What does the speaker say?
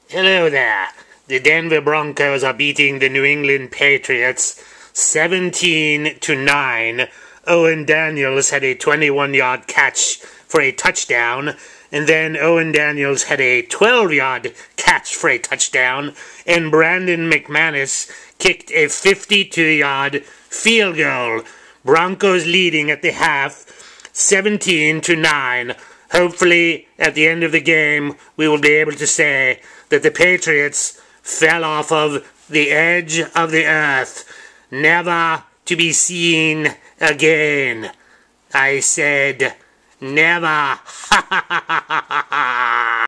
Hello there. The Denver Broncos are beating the New England Patriots 17-9. Owen Daniels had a 21-yard catch for a touchdown, and then Owen Daniels had a 12-yard catch for a touchdown, and Brandon McManus kicked a 52-yard field goal. Broncos leading at the half 17-9. Hopefully, at the end of the game, we will be able to say that the Patriots fell off of the edge of the earth, never to be seen again. I said, never.